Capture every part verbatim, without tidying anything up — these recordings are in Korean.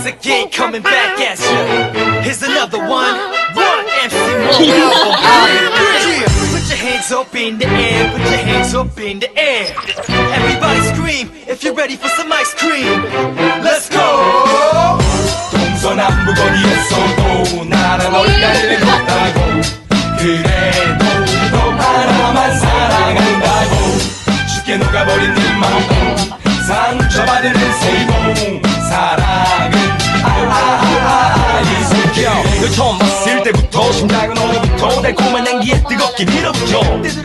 again, coming back at you. Here's another one. One M C more album. Put your hands up in the air. Put your hands up in the air. Everybody scream if you're ready for some ice cream. Let's go. 동서남북 어디에서도 나는 얼간을 걷다고. 그래도 너 하나만 사랑한다고. 쉽게 녹아버린 네 마음 상처받은 세공. 사랑은 아아아아 이슬겨. 널 처음 봤을 때부터 심장은 오늘부터 달콤한 향기에 뜨겁게 밀어붙여.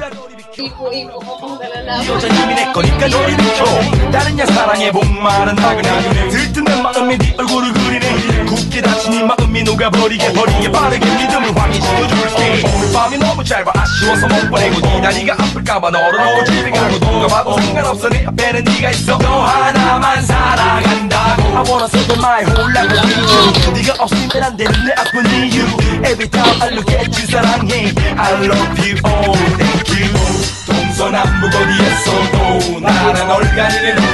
이 여자는 이미 내 거니까 너를 비켜. 다른 야 사랑에 목마른 나그네 들뜬 마음이 네 얼굴을 그리네. 굳게 닫힌 이 마음이 녹아버리게 버리게 빠르게 믿음을 확인시켜줄게. 오늘 밤이 너무 짧아 아쉬워서 못 보내고 네 다리가 아플까봐 너를 놓고 집에 가고 누가 봐도 상관없어 내 앞에는 네가 있어. 너 하나만 사랑한다고. I wanna spend my whole life with you. 네가 없으면 안 되는 내 아픈 이유. Every time I look at you 사랑해. I love you, oh thank you. 동서남북 어디에서도 나는 얼간이는